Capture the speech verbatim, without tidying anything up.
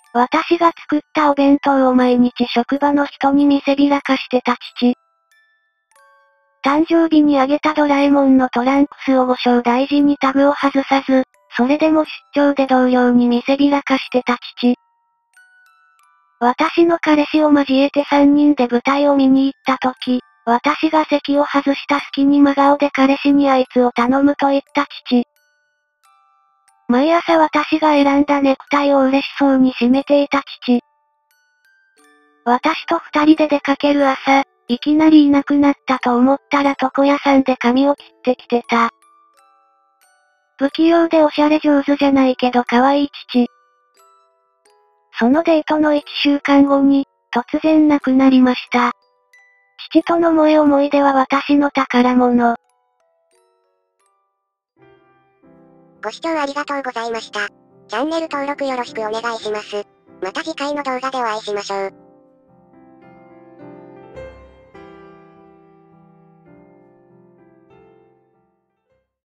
私が作ったお弁当を毎日職場の人に見せびらかしてた父。誕生日にあげたドラえもんのトランクスをご章大事にタグを外さず、それでも出張で同僚に見せびらかしてた父。私の彼氏を交えてさんにんで舞台を見に行った時、私が席を外した隙に真顔で彼氏にあいつを頼むと言った父。毎朝私が選んだネクタイを嬉しそうに締めていた父。私と二人で出かける朝、いきなりいなくなったと思ったら床屋さんで髪を切ってきてた。不器用でおしゃれ上手じゃないけど可愛い父。そのデートのいっしゅうかんごに、突然亡くなりました。父との萌え思い出は私の宝物。 ご視聴ありがとうございました。チャンネル登録よろしくお願いします。また次回の動画でお会いしましょう。